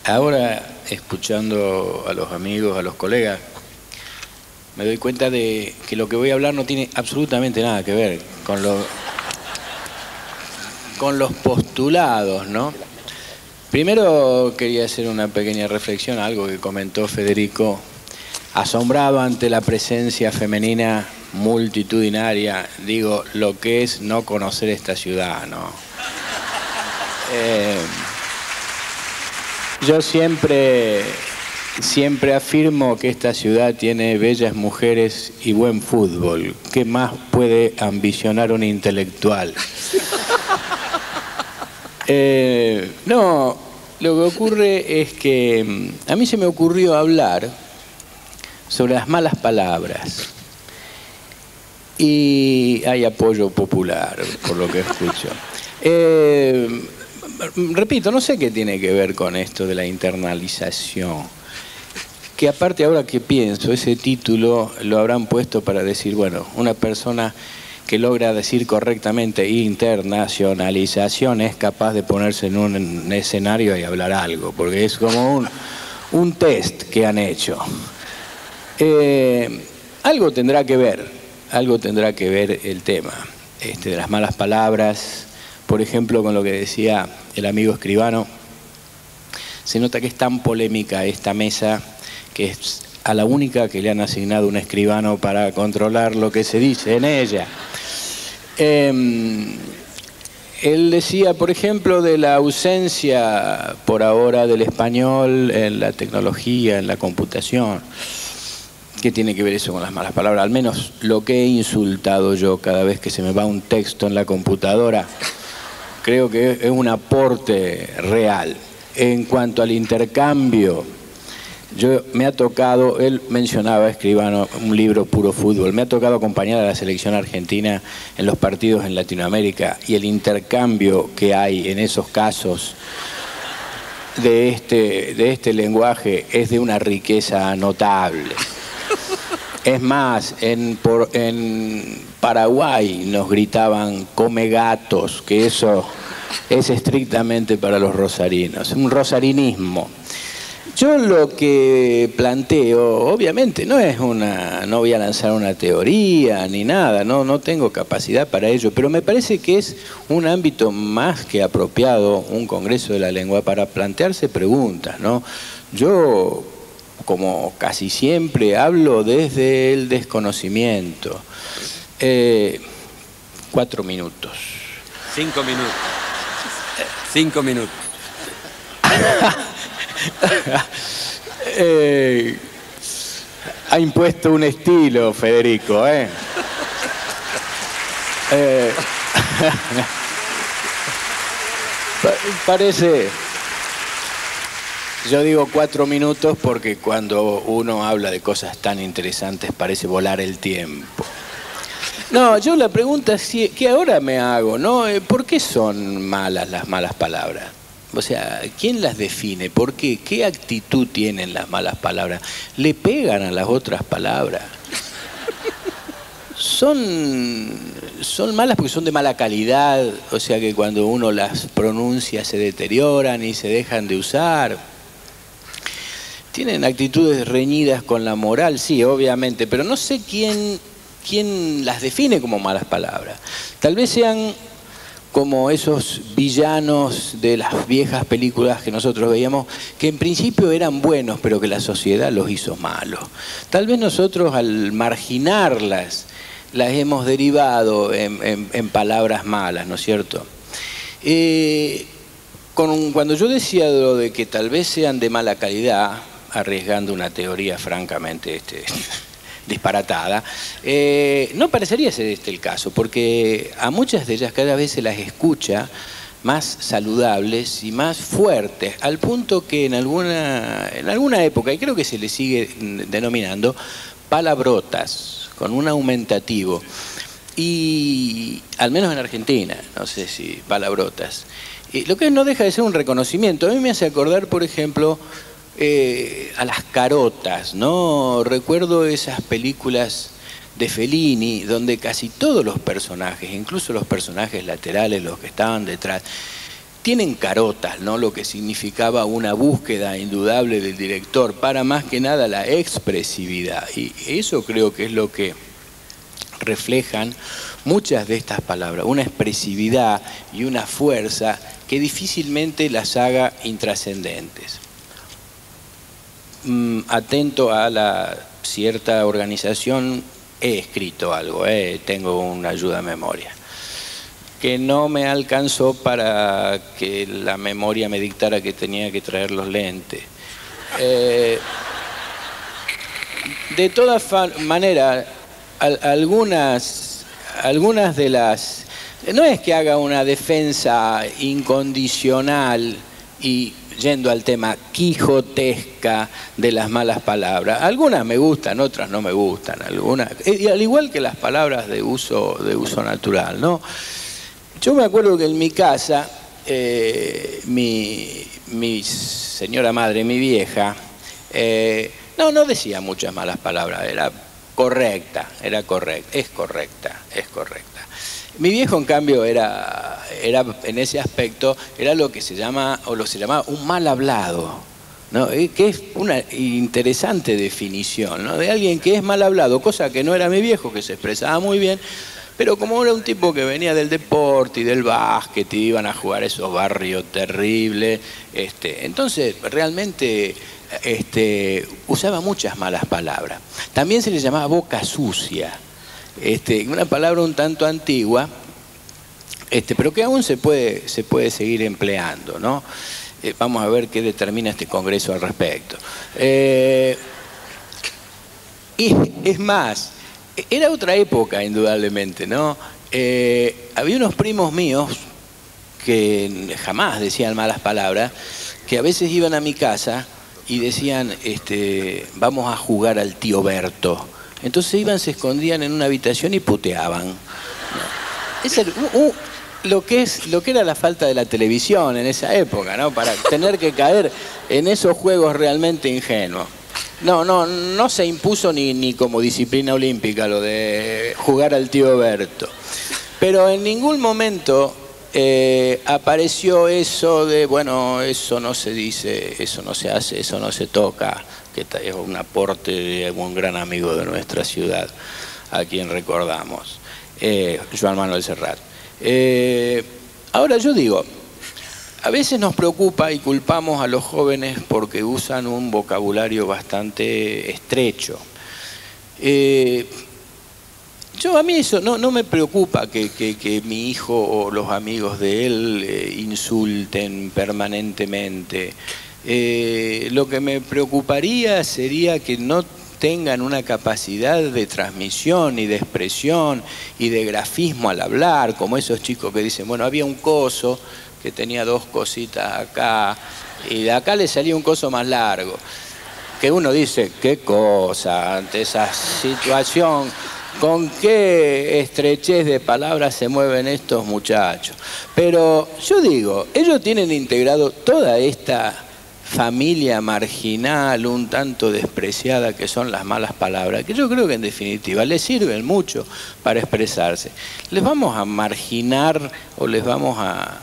ahora, escuchando a los amigos, a los colegas, me doy cuenta de que lo que voy a hablar no tiene absolutamente nada que ver con los postulados, ¿no? Primero quería hacer una pequeña reflexión a algo que comentó Federico, asombrado ante la presencia femenina multitudinaria. Digo, lo que es no conocer esta ciudad, ¿no? Yo siempre afirmo que esta ciudad tiene bellas mujeres y buen fútbol. ¿Qué más puede ambicionar un intelectual? No, lo que ocurre es que a mí se me ocurrió hablar sobre las malas palabras. Y hay apoyo popular, por lo que escucho. Repito, no sé qué tiene que ver con esto de la internalización. Que aparte, ahora que pienso, ese título lo habrán puesto para decir, bueno, una persona que logra decir correctamente internacionalización es capaz de ponerse en un escenario y hablar algo, porque es como un test que han hecho. Algo tendrá que ver el tema de las malas palabras, por ejemplo, con lo que decía el amigo escribano. Se nota que es tan polémica esta mesa que es a la única que le han asignado un escribano para controlar lo que se dice en ella. Él decía, por ejemplo, de la ausencia por ahora del español en la tecnología, en la computación. ¿Qué tiene que ver eso con las malas palabras? Al menos lo que he insultado yo cada vez que se me va un texto en la computadora, creo que es un aporte real. En cuanto al intercambio, me ha tocado, él mencionaba, escribano, un libro puro fútbol, me ha tocado acompañar a la selección argentina en los partidos en Latinoamérica, y el intercambio que hay en esos casos de este lenguaje es de una riqueza notable. Es más, en Paraguay nos gritaban "come gatos", que eso es estrictamente para los rosarinos, un rosarinismo. Yo lo que planteo, obviamente, no voy a lanzar una teoría ni nada, no tengo capacidad para ello, pero me parece que es un ámbito más que apropiado, un Congreso de la Lengua, para plantearse preguntas, ¿no? Yo, como casi siempre, hablo desde el desconocimiento. 4 minutos. 5 minutos. 5 minutos. Ha impuesto un estilo, Federico, parece... Yo digo 4 minutos porque cuando uno habla de cosas tan interesantes parece volar el tiempo. No, yo la pregunta que ahora me hago, ¿no? ¿Por qué son malas las malas palabras? O sea, ¿quién las define? ¿Por qué? ¿Qué actitud tienen las malas palabras? ¿Le pegan a las otras palabras? Son malas porque son de mala calidad, o sea que cuando uno las pronuncia se deterioran y se dejan de usar. ¿Tienen actitudes reñidas con la moral? Sí, obviamente, pero no sé quién las define como malas palabras. Tal vez sean como esos villanos de las viejas películas que nosotros veíamos, que en principio eran buenos, pero que la sociedad los hizo malos. Tal vez nosotros, al marginarlas, las hemos derivado en palabras malas, ¿no es cierto? Cuando yo decía lo de que tal vez sean de mala calidad, arriesgando una teoría francamente disparatada, no parecería ser este el caso, porque a muchas de ellas cada vez se las escucha más saludables y más fuertes, al punto que en alguna época, y creo que se le sigue denominando palabrotas, con un aumentativo, y al menos en Argentina, no sé si palabrotas, lo que no deja de ser un reconocimiento. A mí me hace acordar, por ejemplo, a las carotas, ¿no? Recuerdo esas películas de Fellini, donde casi todos los personajes, incluso los personajes laterales, los que estaban detrás, tienen carotas, ¿no? Lo que significaba una búsqueda indudable del director para más que nada la expresividad. Y eso creo que es lo que reflejan muchas de estas palabras, una expresividad y una fuerza que difícilmente las haga intrascendentes. Atento a la cierta organización, he escrito algo, tengo una ayuda a memoria, que no me alcanzó para que la memoria me dictara que tenía que traer los lentes. De todas maneras, algunas de las... No es que haga una defensa incondicional y, yendo al tema, quijotesca de las malas palabras. Algunas me gustan, otras no me gustan. Algunas, al igual que las palabras de uso natural, ¿no? Yo me acuerdo que en mi casa, mi señora madre, mi vieja, no decía muchas malas palabras, es correcta. Mi viejo, en cambio, era en ese aspecto, era lo que se llama, o lo se llamaba un mal hablado, ¿no? Que es una interesante definición, ¿no? De alguien que es mal hablado, cosa que no era mi viejo, que se expresaba muy bien, pero como era un tipo que venía del deporte y del básquet y iban a jugar esos barrios terribles, entonces realmente usaba muchas malas palabras. También se le llamaba boca sucia, una palabra un tanto antigua, pero que aún se puede seguir empleando, ¿no? Vamos a ver qué determina este congreso al respecto. Y es más, era otra época, indudablemente, ¿no? Había unos primos míos que jamás decían malas palabras, que a veces iban a mi casa y decían, vamos a jugar al tío Berto. Entonces iban, se escondían en una habitación y puteaban. Es lo que era la falta de la televisión en esa época, ¿no? Para tener que caer en esos juegos realmente ingenuos. No se impuso ni como disciplina olímpica lo de jugar al tío Berto. Pero en ningún momento apareció eso de, bueno, eso no se dice, eso no se hace, eso no se toca, que es un aporte de un gran amigo de nuestra ciudad, a quien recordamos, Joan Manuel Serrat. Ahora yo digo, a veces nos preocupa y culpamos a los jóvenes porque usan un vocabulario bastante estrecho. A mí eso no me preocupa que mi hijo o los amigos de él insulten permanentemente. Lo que me preocuparía sería que no tengan una capacidad de transmisión y de expresión y de grafismo al hablar, como esos chicos que dicen, bueno, había un coso que tenía dos cositas acá, y de acá le salía un coso más largo. Que uno dice, qué cosa, ante esa situación, con qué estrechez de palabras se mueven estos muchachos. Pero yo digo, ellos tienen integrado toda esta familia marginal, un tanto despreciada, que son las malas palabras, que yo creo que en definitiva les sirven mucho para expresarse. ¿Les vamos a marginar o les vamos a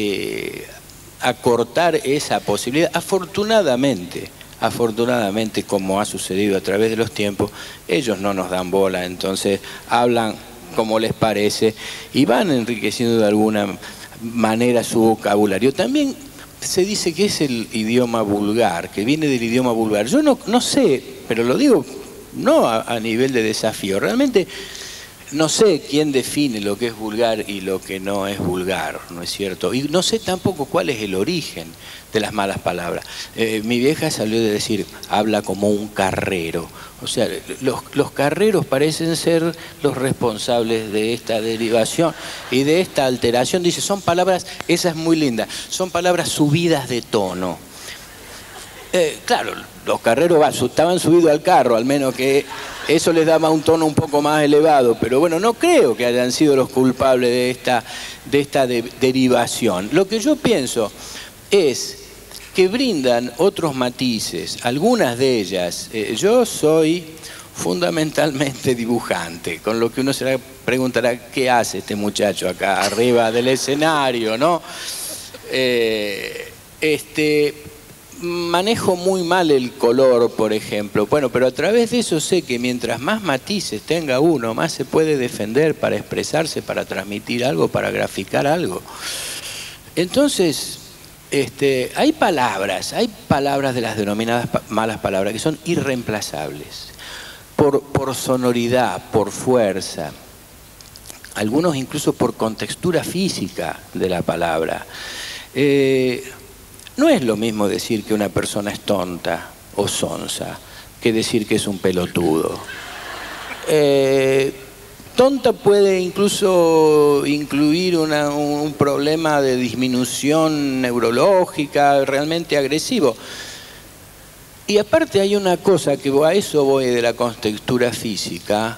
cortar esa posibilidad? Afortunadamente, como ha sucedido a través de los tiempos, ellos no nos dan bola, entonces hablan como les parece y van enriqueciendo de alguna manera su vocabulario. También se dice que es el idioma vulgar, que viene del idioma vulgar. Yo no sé, pero lo digo no a nivel de desafío, realmente no sé quién define lo que es vulgar y lo que no es vulgar, ¿no es cierto? Y no sé tampoco cuál es el origen de las malas palabras. Mi vieja salió de decir, habla como un carrero. O sea, los carreros parecen ser los responsables de esta derivación y de esta alteración. Dice, son palabras, esa es muy linda, son palabras subidas de tono. Claro, los carreros estaban subidos al carro, al menos que eso les daba un tono un poco más elevado, pero bueno, no creo que hayan sido los culpables de esta derivación. Lo que yo pienso es que brindan otros matices, algunas de ellas. Yo soy fundamentalmente dibujante, con lo que uno se preguntará, ¿qué hace este muchacho acá arriba del escenario, no? Manejo muy mal el color, por ejemplo. Bueno, pero a través de eso sé que mientras más matices tenga uno, más se puede defender para expresarse, para transmitir algo, para graficar algo. Entonces, hay palabras de las denominadas malas palabras que son irreemplazables. Por sonoridad, por fuerza. Algunos incluso por contextura física de la palabra. No es lo mismo decir que una persona es tonta o sonsa que decir que es un pelotudo. Tonta puede incluso incluir un problema de disminución neurológica realmente agresivo. Y aparte hay una cosa que a eso voy de la contextura física.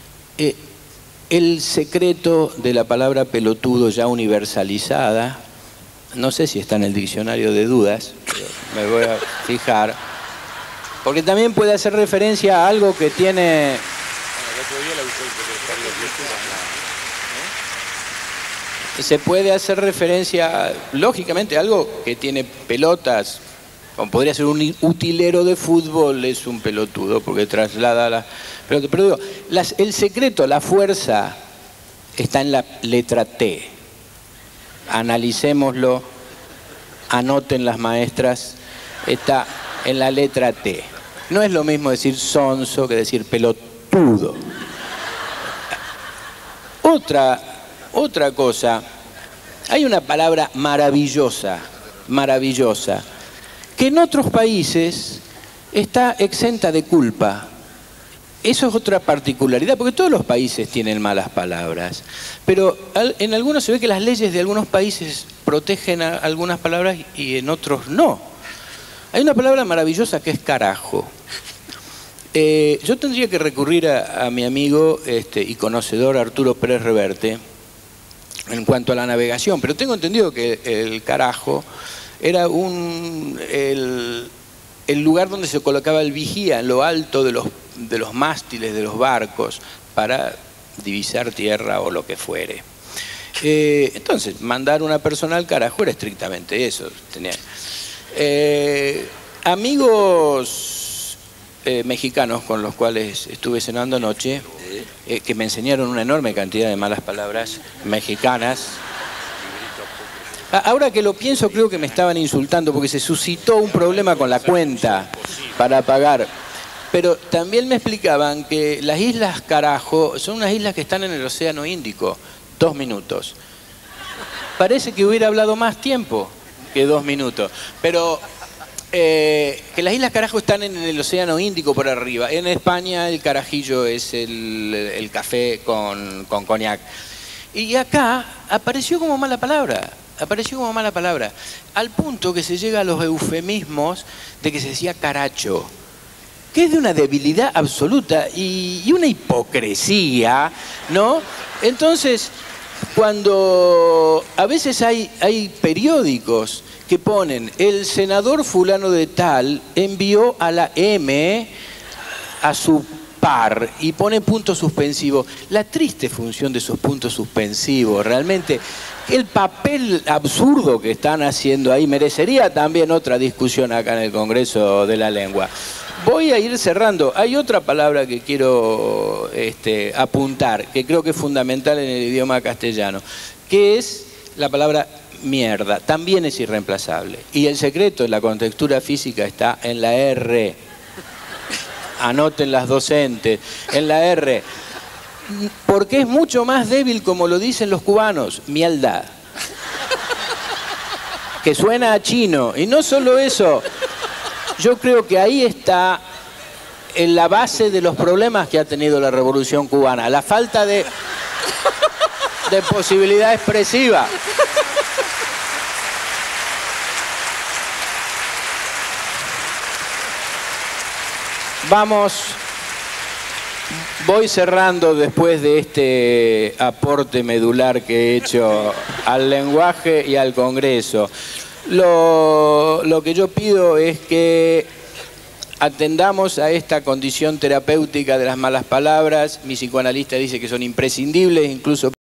El secreto de la palabra pelotudo ya universalizada, no sé si está en el diccionario de dudas, pero me voy a fijar, porque también puede hacer referencia a algo que tiene... Se puede hacer referencia, lógicamente, a algo que tiene pelotas, como podría ser un utilero de fútbol, es un pelotudo, porque traslada la pelota. Pero digo, el secreto, la fuerza, está en la letra T. Analicémoslo, anoten las maestras, está en la letra T. No es lo mismo decir sonso que decir pelotudo. Otra cosa, hay una palabra maravillosa, que en otros países está exenta de culpa. Eso es otra particularidad, porque todos los países tienen malas palabras, pero en algunos se ve que las leyes de algunos países protegen a algunas palabras y en otros no. Hay una palabra maravillosa que es carajo. Yo tendría que recurrir a mi amigo y conocedor Arturo Pérez Reverte en cuanto a la navegación, pero tengo entendido que el carajo era el lugar donde se colocaba el vigía en lo alto de los mástiles de los barcos para divisar tierra o lo que fuere. Entonces, mandar una persona al carajo era estrictamente eso. Amigos mexicanos con los cuales estuve cenando anoche, que me enseñaron una enorme cantidad de malas palabras mexicanas. Ahora que lo pienso, creo que me estaban insultando porque se suscitó un problema con la cuenta para pagar. Pero también me explicaban que las islas Carajo son unas islas que están en el Océano Índico. 2 minutos. Parece que hubiera hablado más tiempo que 2 minutos. Pero que las islas Carajo están en el Océano Índico por arriba. En España el carajillo es el café con coñac. Y acá apareció como mala palabra. Al punto que se llega a los eufemismos de que se decía caracho, que es de una debilidad absoluta y una hipocresía, ¿no? Entonces, cuando a veces hay periódicos que ponen el senador fulano de tal envió a la M a su par y pone punto suspensivo. La triste función de esos puntos suspensivos, realmente, el papel absurdo que están haciendo ahí merecería también otra discusión acá en el Congreso de la Lengua. Voy a ir cerrando. Hay otra palabra que quiero apuntar, que creo que es fundamental en el idioma castellano, que es la palabra mierda. También es irreemplazable. Y el secreto de la contextura física está en la R. Anoten las docentes, en la R. Porque es mucho más débil, como lo dicen los cubanos, mierda. Que suena a chino. Y no solo eso, yo creo que ahí está en la base de los problemas que ha tenido la Revolución Cubana. La falta de posibilidad expresiva. Voy cerrando después de este aporte medular que he hecho al lenguaje y al Congreso. Lo que yo pido es que atendamos a esta condición terapéutica de las malas palabras. Mi psicoanalista dice que son imprescindibles, incluso